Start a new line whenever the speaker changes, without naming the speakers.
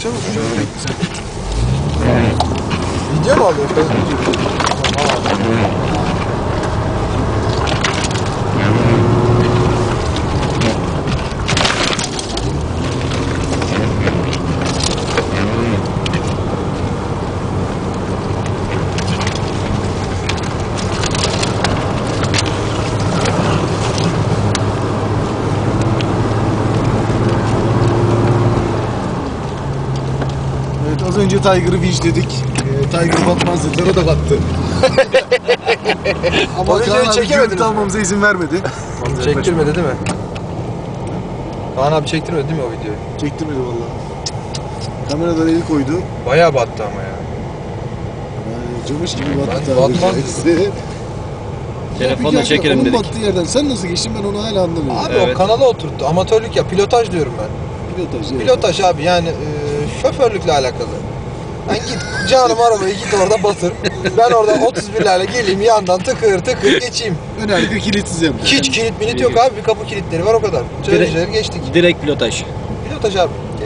çabuk. Video mu alıyor?
Evet, az önce Tiger'ı vinçledik. Tiger batmaz dediler, o da battı. Ama
O videoyu çekemediniz mi?
almamıza izin vermedi.
Çektirmedi değil mi? Kaan abi çektirmedi değil mi o videoyu?
Çektirmedi vallahi. Kameradan eli koydu.
Bayağı battı ama ya.
Yani camış gibi battı.
Ben
tabiri
batmaz
caizse.
Telefonla çekelim
onun
dedik.
battığı yerden sen nasıl geçtin, ben onu hala anlamıyorum.
Abi
Evet.
o kanala oturttu. Amatörlük ya. Pilotaj diyorum ben.
Pilotaj, evet.
Pilotaj abi yani şoförlükle alakalı. Ben git canım arabayı git orada batır. Ben orada 31'lerle geleyim yandan tıkır tıkır geçeyim.
Ön arka kilitsiz yaptı.
Hiç kilit milit yok abi. Bir kapı kilitleri var o kadar. Çevir geçtik.
Direkt pilotaj.
Pilotaj abi.